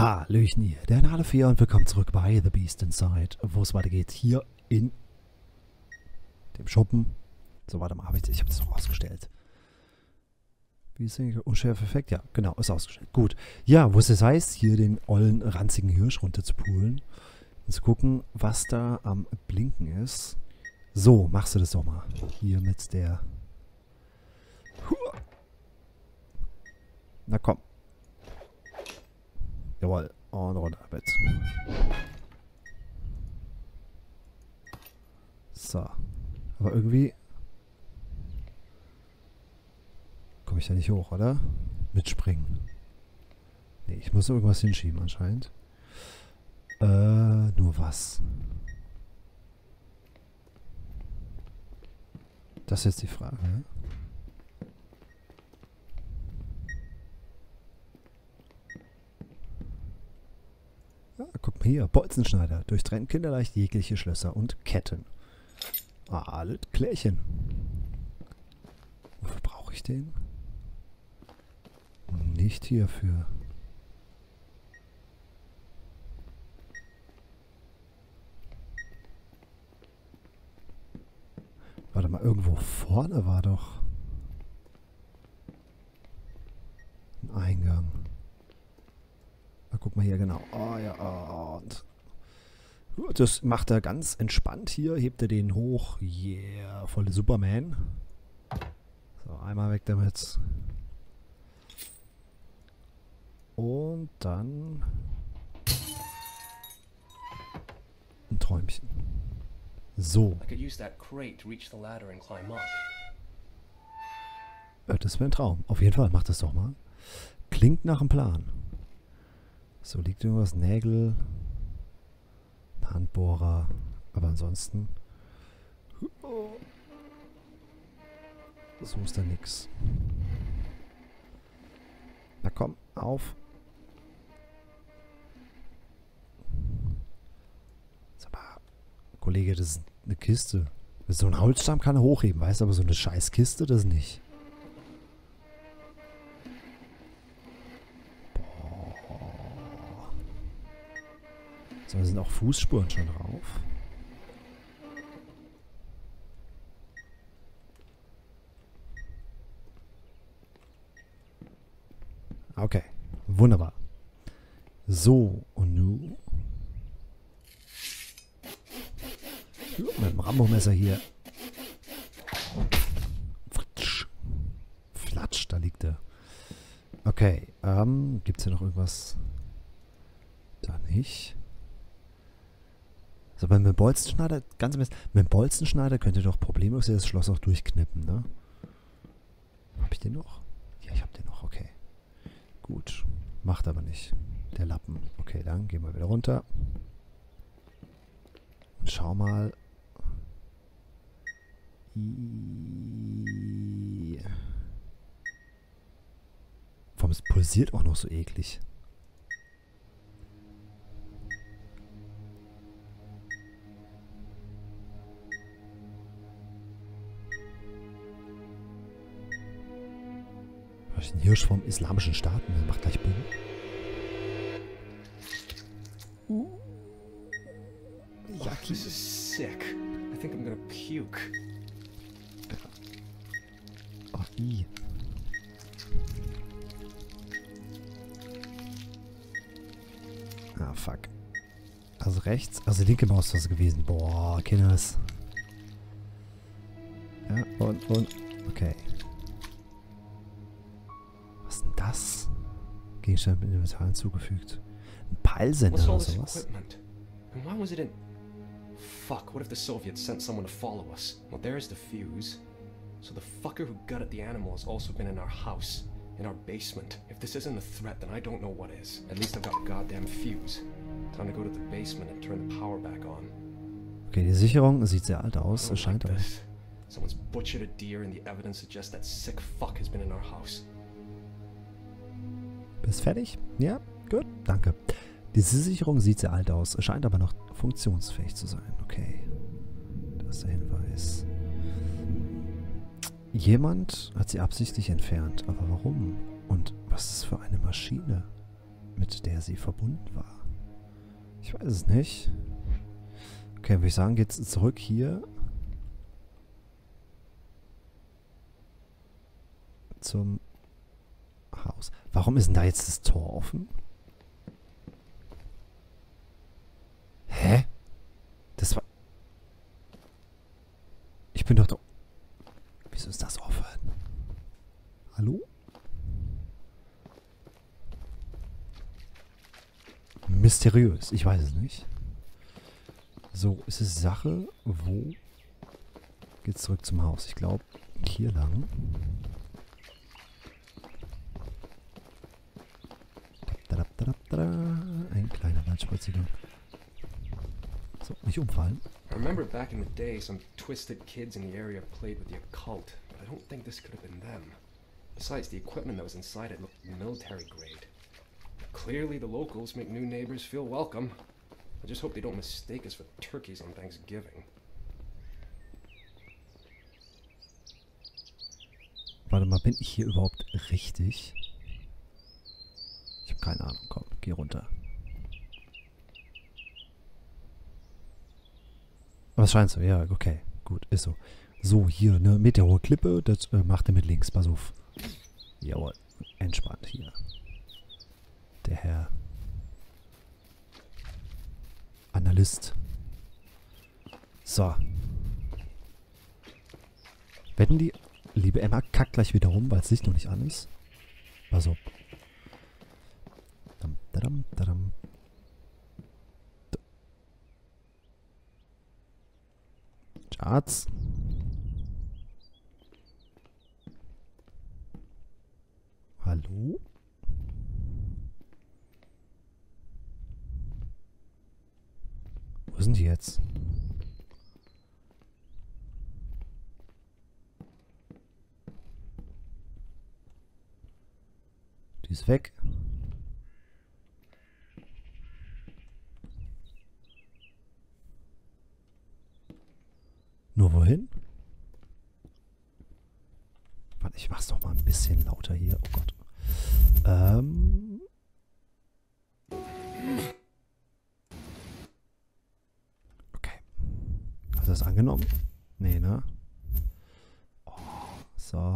Hallöchen hier, der Nale 4 und willkommen zurück bei The Beast Inside, wo es weitergeht, hier in dem Schuppen. So, warte mal, ich habe das doch ausgestellt. Wie ist denn Unschärfe-Effekt? Ja, genau, ist ausgestellt. Gut. Ja, wo es jetzt heißt, hier den ollen, ranzigen Hirsch runter zu poolen und zu gucken, was da am Blinken ist. So, machst du das doch mal. Hier mit der... Na komm. Jawohl. Und runter mit. So. Aber irgendwie... komme ich da nicht hoch, oder? Mitspringen. Nee, ich muss irgendwas hinschieben anscheinend. Nur was? Das ist jetzt die Frage. Ja, guck mal hier. Bolzenschneider. Durchtrennt kinderleicht jegliche Schlösser und Ketten. Alles Klärchen. Wofür brauche ich den? Nicht hierfür. Warte mal, irgendwo vorne war doch ein Eingang. Na, guck mal hier, genau. Oh ja, und das macht er ganz entspannt hier. Hebt er den hoch. Yeah, volle Superman. So, einmal weg damit. Und dann ein Träumchen. So. Das wäre ein Traum. Auf jeden Fall, mach das doch mal. Klingt nach einem Plan. So, liegt irgendwas? Nägel. Ein Handbohrer. Aber ansonsten... So ist da nix. Na komm, auf. Sag mal, Kollege, das ist eine Kiste. So ein Holzstamm kann er hochheben, weißt du, aber so eine Scheißkiste, das nicht. Boah. So, da sind auch Fußspuren schon drauf. Okay, wunderbar. So, und nun mit dem Rambo-Messer hier. Flatsch. Flatsch, da liegt er. Okay, gibt es hier noch irgendwas? Da nicht. So, mit dem Bolzenschneider, ganz im Ernst, mit dem Bolzenschneider könnt ihr doch problemlos das Schloss auch durchknippen, ne? Hab ich den noch? Ja, ich hab den noch, okay. Gut, macht aber nicht. Der Lappen. Okay, dann gehen wir wieder runter. Und schau mal. Warum es pulsiert auch noch so eklig? Ein Hirsch vom islamischen Staat, der macht gleich Bumm. Oh, this is sick. I think I'm gonna puke. Oh, i. Ah, fuck. Also rechts, also linke Maustaste gewesen. Boah, Kinders. Ja, und, okay. Was ist denn das? Gegenstand mit Inventar hinzugefügt. Ein Peilsender oder sowas? And why was it in... Fuck, what if the Soviets sent someone to follow us? Well, there's the fuse. So the fucker who gutted the animal has also been in our house. In our basement. If this isn't a threat, then I don't know what is. At least I've got a goddamn fuse. Time to go to the basement and turn the power back on. Okay, die Sicherung sieht sehr alt aus. Es scheint aber... Someone's butchered a deer and the evidence suggests that sick fuck has been in our house. Bist fertig? Ja, gut, danke. Diese Sicherung sieht sehr alt aus, scheint aber noch funktionsfähig zu sein. Okay, das ist der Hinweis. Jemand hat sie absichtlich entfernt, aber warum? Und was ist das für eine Maschine? mit der sie verbunden war. Ich weiß es nicht. Okay, würde ich sagen, geht's zurück hier zum Haus. Warum ist denn da jetzt das Tor offen? Hä? Das war... Ich bin doch da... Wieso ist das offen? Hallo? Mysteriös. Ich weiß es nicht. So, ist es Sache, wo geht's zurück zum Haus? Ich glaube, hier lang. Ein kleiner Waldspaziergang. So, nicht umfallen. I remember back in the day some twisted kids in the area played with the occult, but I don't think this could have been them. Besides, the equipment that was inside it looked military grade. Clearly the locals make new neighbors feel welcome. I just hope they don't mistake us for turkeys on Thanksgiving. Warte mal, bin ich hier überhaupt richtig? Ich habe keine Ahnung. Komm, geh runter. Was scheint so? Ja, okay. Gut, ist so. So, hier, eine meterhohe Klippe. Das macht er mit links. Pass auf. Jawohl. Entspannt hier. Der Herr Analyst. So. Wetten die liebe Emma kackt gleich wieder rum, weil das Licht noch nicht an ist? Pass auf. Dam, dadam, dadam. Charts. Hallo? Wo sind die jetzt? Die ist weg. Nur wohin? Warte, ich mach's doch mal ein bisschen lauter hier. Oh Gott. Okay. Hast du das angenommen? Nee, ne? Oh, so.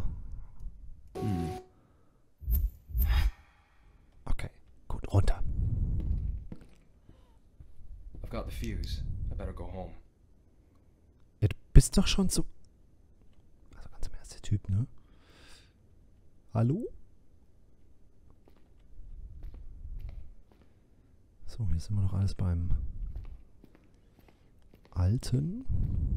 Okay, gut, runter. I've got the fuse. I better go home. Ja, du bist doch schon so... Also ganz im Ernst, der Typ, ne? Hallo? So, hier ist immer noch alles beim Alten.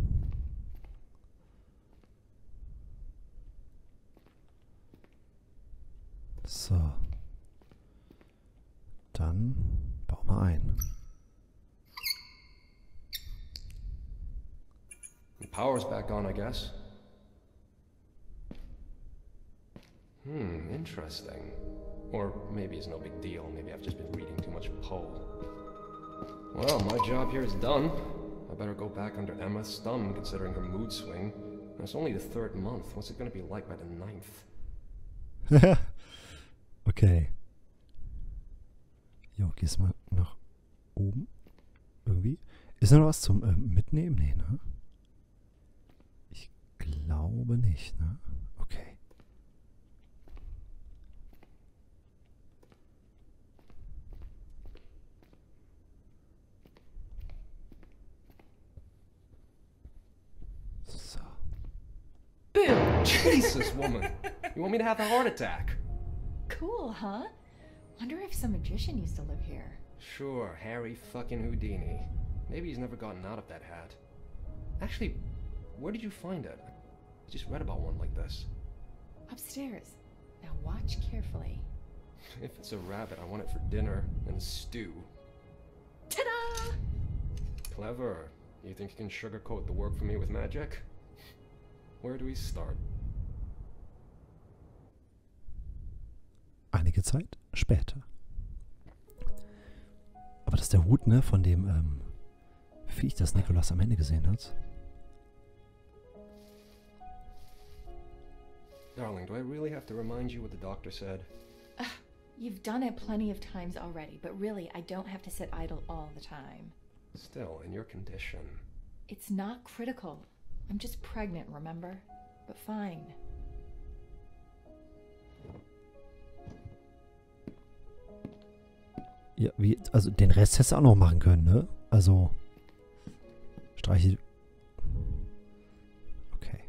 So. Dann bau mal ein. The power's back on, I guess. Interesting. Or maybe it's no big deal. Maybe I've just been reading too much Poe. Well, my job here is done. I better go back under Emma's thumb, considering her mood swing. And it's only the 3rd month. What's it gonna be like by the 9th? Okay. Jo, gehst mal nach oben. Irgendwie. Ist da noch was zum Mitnehmen? Nee, ne? Ich glaube nicht, ne? Okay. So. Bill! Jesus, woman! You want me to have a heart attack? Cool, huh? Wonder if some magician used to live here. Sure, Harry fucking Houdini. Maybe he's never gotten out of that hat. Actually, where did you find it? I just read about one like this. Upstairs. Now watch carefully. If it's a rabbit, I want it for dinner and stew. Ta-da! Clever. You think you can sugarcoat the work for me with magic? Where do we start? Einige Zeit später. Aber das ist der Hut, ne, von dem Viech, das Nicholas am Ende gesehen hat. Darling, do I really have to remind you what the doctor said? You've done it plenty of times already, but really, I don't have to sit idle all the time. Still, in your condition. It's not critical. I'm just pregnant, remember? But fine. Ja, wie, also den Rest hättest du auch noch machen können, ne? Also, streiche. Okay.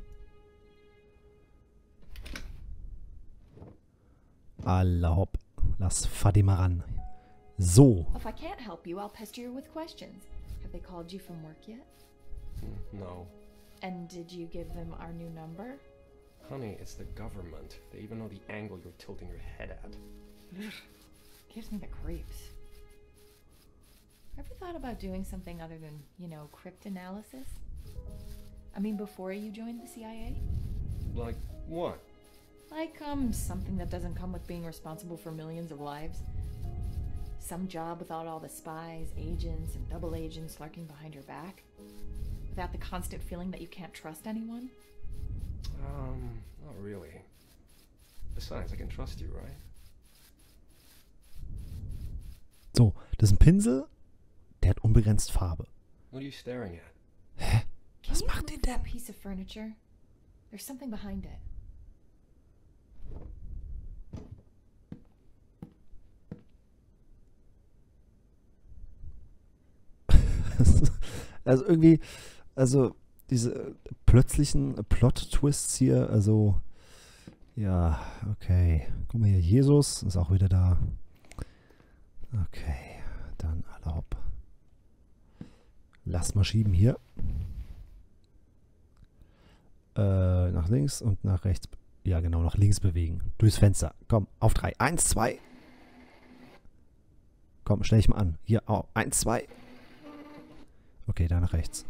Allah hopp. Lass Fadi mal ran. So. If I can't help you, I'll pester you with questions. Have they called you from work yet? No. And did you give them our new number? Honey, it's the government. They even know the angle you're tilting your head at. Gives me the creeps. Ever thought about doing something other than, you know, cryptanalysis? I mean, before you joined the CIA? Like what? Like, something that doesn't come with being responsible for millions of lives. Some job without all the spies, agents, and double agents lurking behind your back. Without the constant feeling that you can't trust anyone. Not really. Besides, I can trust you, right? So, das ist ein Pinsel, der hat unbegrenzt Farbe. What are you staring at? Hä? Can Was you macht move der that denn? piece of furniture? There's something behind it. Also irgendwie, also diese plötzlichen Plot-Twists hier, also ja, okay. Guck mal hier, Jesus ist auch wieder da. Okay, dann alle hopp. Lass mal schieben hier. Nach links und nach rechts. Ja, genau, nach links bewegen. Durchs Fenster. Komm, auf 3. 1, 2. Komm, stell dich mal an. Hier, oh, 1, 2. Okay, da nach rechts.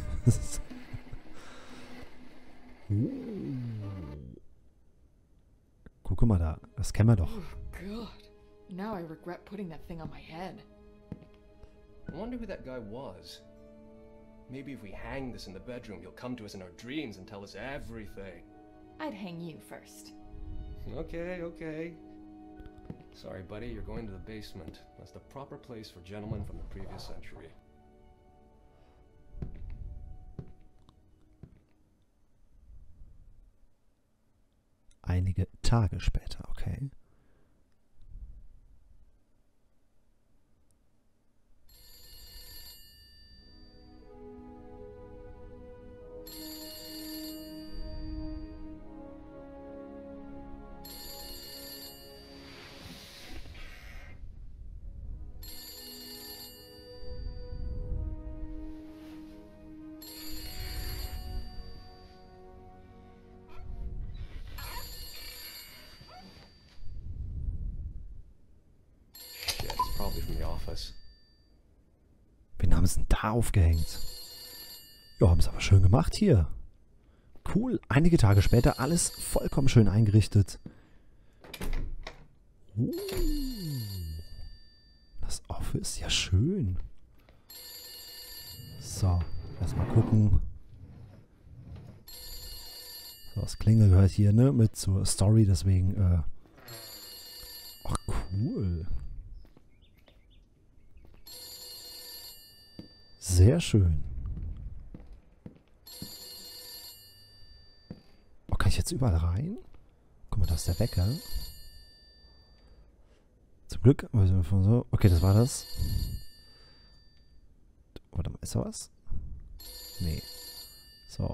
Guck mal da. Das kennen wir doch. Oh, God. Now I regret putting that thing on my head. I wonder who that guy was. Maybe if we hang this in the bedroom, he'll come to us in our dreams and tell us everything. I'd hang you first. Okay, okay. Sorry, buddy, you're going to the basement. That's the proper place for gentlemen from the previous century. Einige Tage später, okay. Shit, it's probably from the office. Wen haben sie denn da aufgehängt? Ja, haben sie aber schön gemacht hier. Cool. Einige Tage später alles vollkommen schön eingerichtet. Das Office, ja schön. So, erstmal gucken. So, das Klingel gehört hier, ne, mit zur Story, deswegen, ach, cool. Sehr schön. Oh, kann ich jetzt überall rein? Guck mal, da ist der Wecker. Zum Glück. Okay, das war das. Warte mal, ist da was? Nee. So.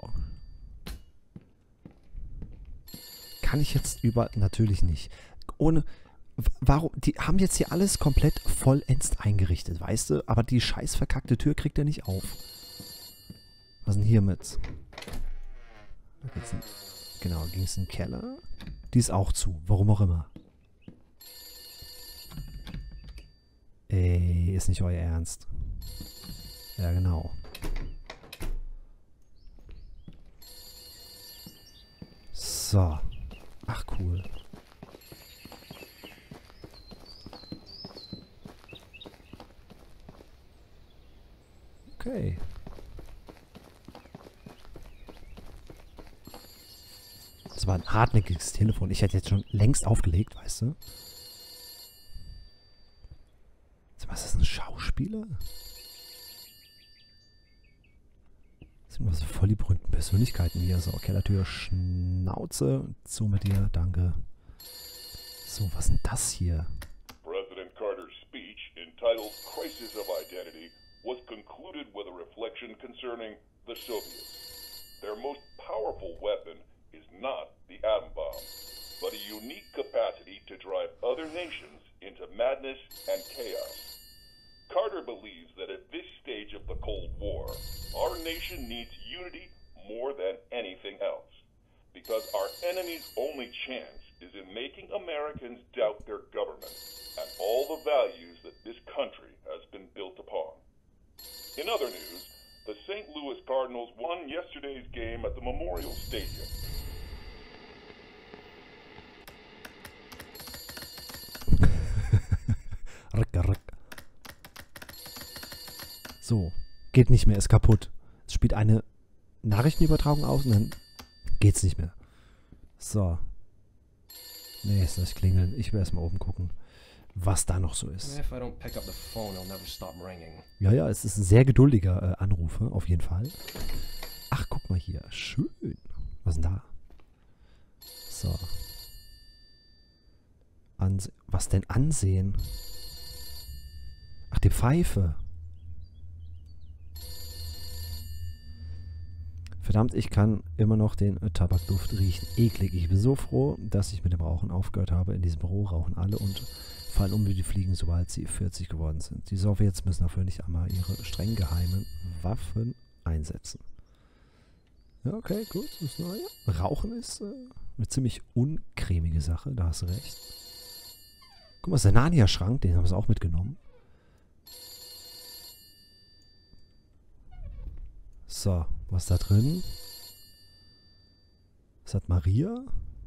Kann ich jetzt überall? Natürlich nicht. Ohne... Warum? Die haben jetzt hier alles komplett vollends eingerichtet, weißt du? Aber die scheiß verkackte Tür kriegt er nicht auf. Was ist denn hier mit? Da geht's in, genau, ging es in den Keller. Die ist auch zu, warum auch immer. Ey, ist nicht euer Ernst. Ja, genau. So. Ach, cool. Okay. Das war ein hartnäckiges Telefon. Ich hätte jetzt schon längst aufgelegt, weißt du? Schauspieler? Das sind so voll die berühmten Persönlichkeiten hier. So, Kellertür, Schnauze. Zu mit dir, danke. So, was ist denn das hier? President Carter's speech, entitled Crisis of Identity, was concluded with a reflection concerning the Soviets. Their most powerful weapon is not the atom bomb, but a unique capacity to drive other nations into madness and chaos. Carter believes that at this stage of the Cold War, our nation needs unity more than anything else, because our enemy's only chance is in making Americans doubt their government and all the values that this country has been built upon. In other news, the St. Louis Cardinals won yesterday's game at the Memorial Stadium. So, geht nicht mehr, ist kaputt. Es spielt eine Nachrichtenübertragung aus und dann geht's nicht mehr. So. Nee, ist nicht klingeln. Ich will erstmal oben gucken, was da noch so ist. If I don't pick up the phone, it'll never stop ringing. Ja, ja, es ist ein sehr geduldiger Anrufer, auf jeden Fall. Ach, guck mal hier. Schön. Was ist denn da? So. Was denn ansehen? Ach, die Pfeife. Verdammt, ich kann immer noch den Tabakduft riechen. Eklig. Ich bin so froh, dass ich mit dem Rauchen aufgehört habe. In diesem Büro rauchen alle und fallen um wie die Fliegen, sobald sie 40 geworden sind. Die Sowjets müssen dafür nicht einmal ihre streng geheimen Waffen einsetzen. Ja, okay, gut. Ja. Rauchen ist eine ziemlich uncremige Sache, da hast du recht. Guck mal, das ist der Narnia-Schrank, den haben sie auch mitgenommen. So, was ist da drin? Was hat Maria?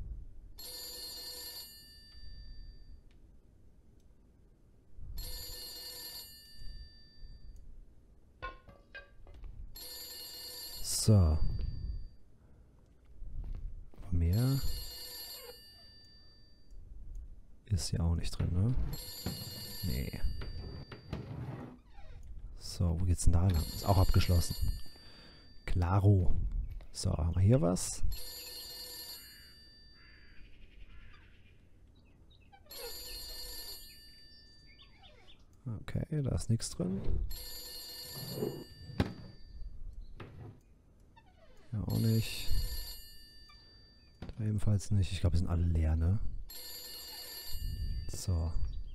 So. Aber mehr ist ja auch nicht drin, ne? Nee. So, wo geht's denn da lang? Ist auch abgeschlossen. Klaro. So, haben wir hier was? Okay, da ist nichts drin. Ja, auch nicht. Da ebenfalls nicht. Ich glaube, die sind alle leer, ne? So.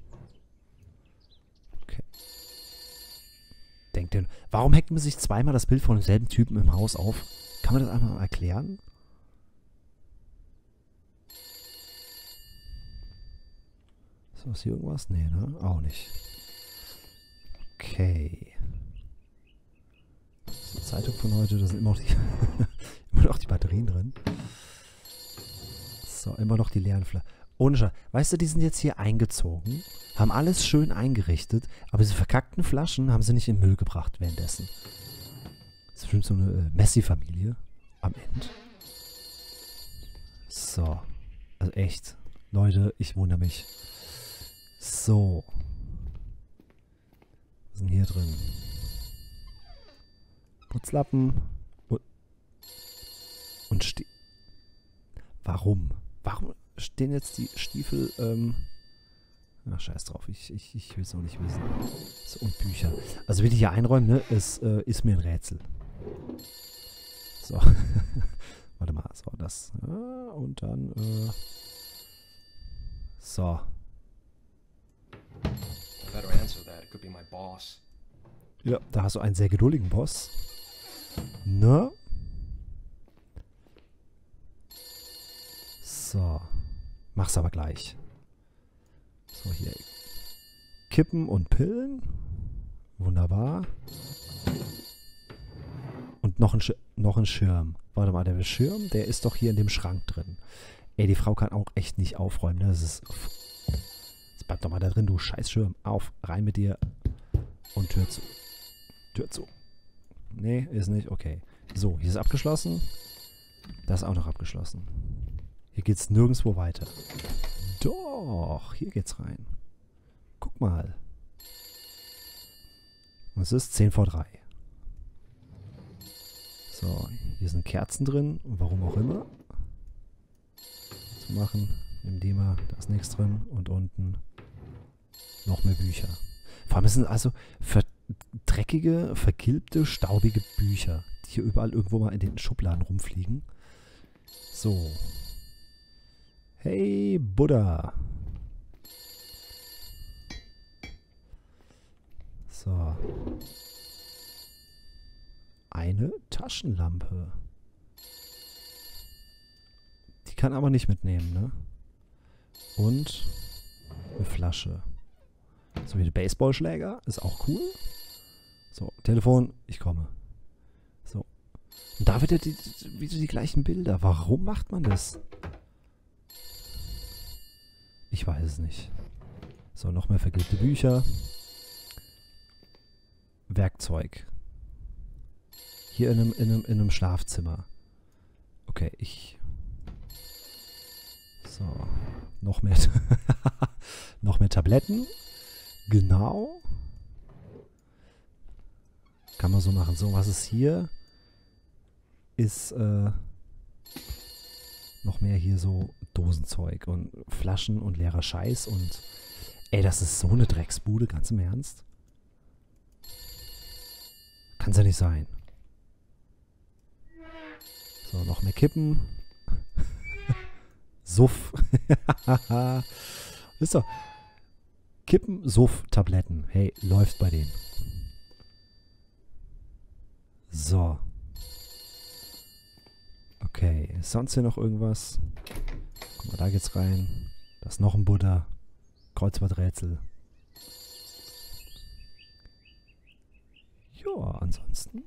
Okay. Denkt denn, warum hängt man sich zweimal das Bild von demselben Typen im Haus auf? Kann man das einmal erklären? Ist das hier irgendwas? Nee, ne? Auch nicht. Okay. Das ist die Zeitung von heute, da sind immer noch die, immer noch die Batterien drin. So, immer noch die leeren Flaschen. Ohne Scheiß. Weißt du, die sind jetzt hier eingezogen, haben alles schön eingerichtet, aber diese verkackten Flaschen haben sie nicht in den Müll gebracht währenddessen. Das ist bestimmt so eine Messi-Familie am Ende. So. Also echt. Leute, ich wundere mich. So. Was ist denn hier drin? Putzlappen. Und Warum? Warum stehen jetzt die Stiefel, ach, scheiß drauf, ich will es auch nicht wissen. So, und Bücher. Also will ich hier einräumen, ne? Es ist mir ein Rätsel. So. Warte mal, so, das. Ja, und dann, so. Better answer that. It could be my boss. Ja, da hast du einen sehr geduldigen Boss. Ne? So. Mach's aber gleich. So, hier. Kippen und Pillen. Wunderbar. Und noch ein Schirm. Warte mal, der Schirm, der ist doch hier in dem Schrank drin. Ey, die Frau kann auch echt nicht aufräumen, ne? Das ist... Jetzt bleib doch mal da drin, du Scheißschirm. Auf, rein mit dir. Und Tür zu. Tür zu. Nee, ist nicht. Okay. So, hier ist abgeschlossen. Das ist auch noch abgeschlossen. Hier geht's nirgendwo weiter. Doch, hier geht's rein. Guck mal. Es ist 10 vor 3. So, hier sind Kerzen drin. Warum auch immer. Zu machen. Nimm die mal. Da ist nichts drin. Und unten noch mehr Bücher. Vor allem sind also dreckige, vergilbte, staubige Bücher, die hier überall irgendwo mal in den Schubladen rumfliegen. So. Hey, Buddha. So. Eine Taschenlampe. Die kann aber nicht mitnehmen, ne? Und eine Flasche. So wie der Baseballschläger. Ist auch cool. So, Telefon, ich komme. So. Und da wieder die gleichen Bilder. Warum macht man das? Ich weiß es nicht. So, noch mehr vergilbte Bücher. Werkzeug. Hier in einem Schlafzimmer. Okay, So. Noch mehr. Noch mehr Tabletten. Genau. Kann man so machen. So, was ist hier? Ist, noch mehr hier so Dosenzeug und Flaschen und leerer Scheiß und ey, das ist so eine Drecksbude, ganz im Ernst. Kann's ja nicht sein. So, noch mehr Kippen. Suff. Wisst ihr? Kippen, Suff, Tabletten. Hey, läuft bei denen. So. Okay, ist sonst hier noch irgendwas? Guck mal, da geht's rein. Da ist noch ein Buddha. Kreuzworträtsel. Ja, ansonsten.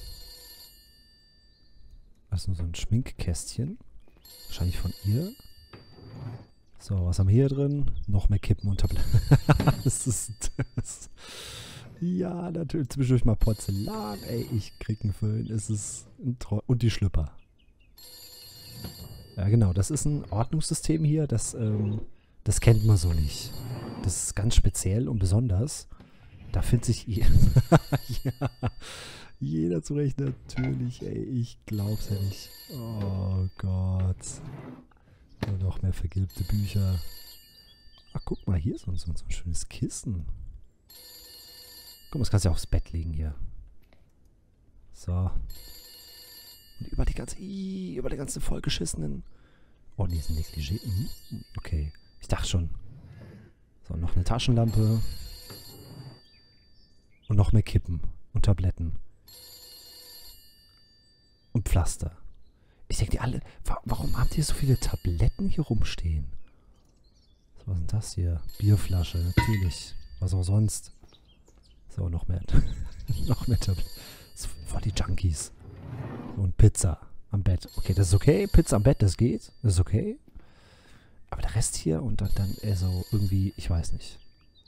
Das ist nur so ein Schminkkästchen. Wahrscheinlich von ihr. So, was haben wir hier drin? Noch mehr Kippen und Tabletten. Das ist das. Ja, natürlich zwischendurch mal Porzellan. Ey, ich krieg einen Föhn. Es ist ein und die Schlüpper. Ja, genau. Das ist ein Ordnungssystem hier. Das kennt man so nicht. Das ist ganz speziell und besonders. Da findet sich ja, jeder zurecht. Natürlich. Ey, ich glaub's ja nicht. Oh Gott. Und noch mehr vergilbte Bücher. Ach, guck mal, hier ist so ein schönes Kissen. Guck mal, das kannst du ja aufs Bett legen hier. So. Und über die ganzen vollgeschissenen... Oh, nee, ist ein Negligé. Okay. Ich dachte schon. So, noch eine Taschenlampe. Und noch mehr Kippen. Und Tabletten. Und Pflaster. Ich denke, die alle... Warum habt ihr so viele Tabletten hier rumstehen? So, was ist denn das hier? Bierflasche, natürlich. Was auch sonst. So, noch mehr. Noch mehr Tabletten. Voll die Junkies. Und Pizza am Bett. Okay, das ist okay. Pizza am Bett, das geht. Das ist okay. Aber der Rest hier und dann so irgendwie, ich weiß nicht.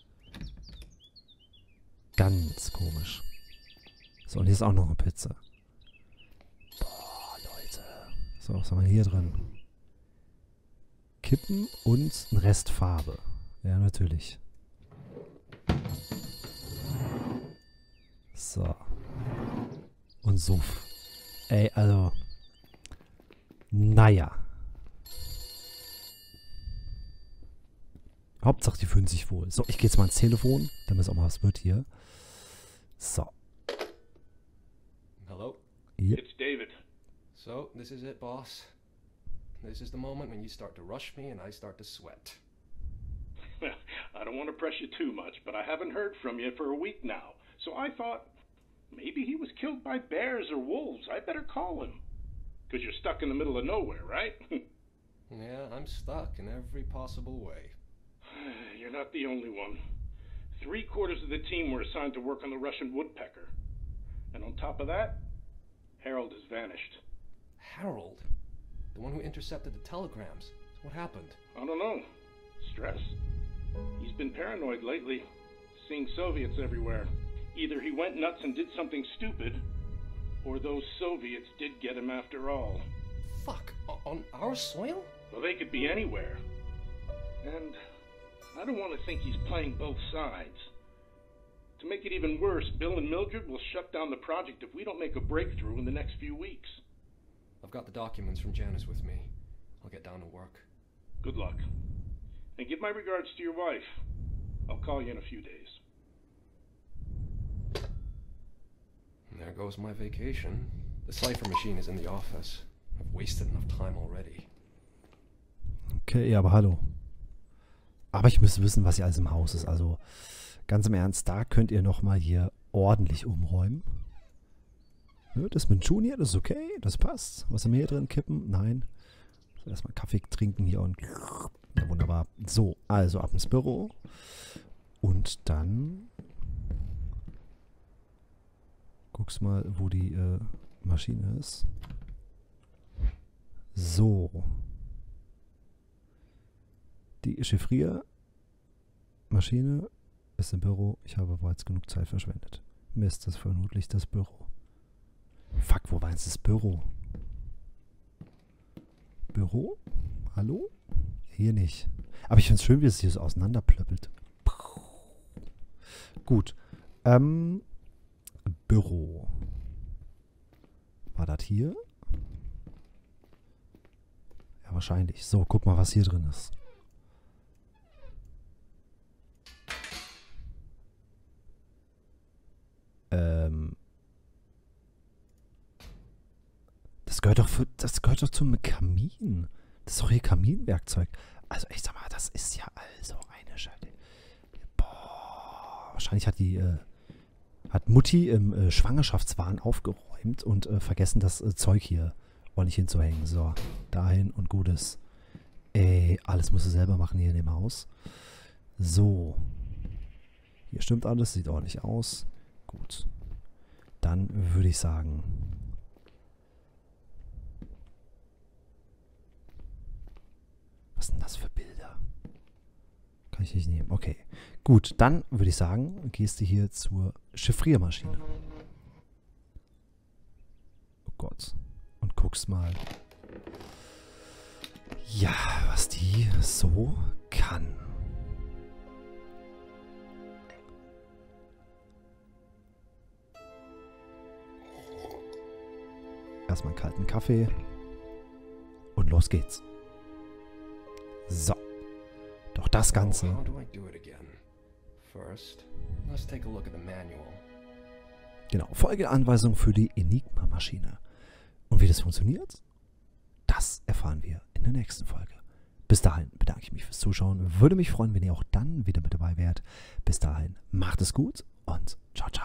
Ganz komisch. So, und hier ist auch noch eine Pizza. Boah, Leute. So, was haben wir hier drin? Kippen und ein Rest Farbe. Ja, natürlich. So. Und Suff. Ey, also. Naja. Hauptsache, die fühlen sich wohl. So, ich gehe jetzt mal ans Telefon, damit es auch mal was wird hier. So. Hello? Yep. It's David. So, this is it, boss. This is the moment when you start to rush me and I start to sweat. Well, I don't want to press you too much, but I haven't heard from you for a week now. So I thought maybe he was killed by bears or wolves. I better call him. Because you're stuck in the middle of nowhere, right? Yeah, I'm stuck in every possible way. You're not the only one. 3/4 of the team were assigned to work on the Russian woodpecker. And on top of that, Harold has vanished. Harold? The one who intercepted the telegrams. What happened? I don't know. Stress. He's been paranoid lately, seeing Soviets everywhere. Either he went nuts and did something stupid, or those Soviets did get him after all. Fuck, on our soil? Well, they could be anywhere. And I don't want to think he's playing both sides. To make it even worse, Bill and Mildred will shut down the project if we don't make a breakthrough in the next few weeks. I've got the documents from Janice with me. I'll get down to work. Good luck. And give my regards to your wife. I'll call you in a few days. And there goes my vacation. The cipher machine is in the office. I've wasted enough time already. Okay, ja, aber hallo. Aber ich müsste wissen, was hier alles im Haus ist. Also, ganz im Ernst, da könnt ihr nochmal hier ordentlich umräumen. Ja, das mit Junior, das ist okay, das passt. Was haben wir hier drin? Kippen? Nein. So, erstmal Kaffee trinken hier und... Ja, wunderbar. So, also ab ins Büro. Und dann... Guck's mal, wo die Maschine ist. So. Die Chiffriermaschine ist im Büro. Ich habe bereits genug Zeit verschwendet. Mist, das ist vermutlich das Büro. Fuck, wo war jetzt das Büro? Büro? Hallo? Hier nicht. Aber ich finde es schön, wie es hier so auseinanderplöppelt. Gut. Büro. War das hier? Ja, wahrscheinlich. So, guck mal, was hier drin ist. Das gehört doch zum Kamin. Das ist doch hier Kaminwerkzeug. Also ich sag mal, das ist ja also eine Scheiße. Boah. Wahrscheinlich hat Mutti im Schwangerschaftswahn aufgeräumt und vergessen, das Zeug hier ordentlich hinzuhängen. So, dahin und Gutes. Ey, alles musst du selber machen hier in dem Haus. So. Hier stimmt alles, sieht ordentlich aus. Gut. Dann würde ich sagen... Was sind das für Bilder? Kann ich nicht nehmen. Okay. Gut, dann würde ich sagen, gehst du hier zur Chiffriermaschine. Oh Gott. Und guckst mal. Ja, was die so kann. Erstmal einen kalten Kaffee. Und los geht's. So. Doch das Ganze. How do I do it again? First, let's take a look at the manual. Genau, Folgeanweisung für die Enigma-Maschine. Und wie das funktioniert, das erfahren wir in der nächsten Folge. Bis dahin bedanke ich mich fürs Zuschauen. Würde mich freuen, wenn ihr auch dann wieder mit dabei wärt. Bis dahin, macht es gut und ciao, ciao.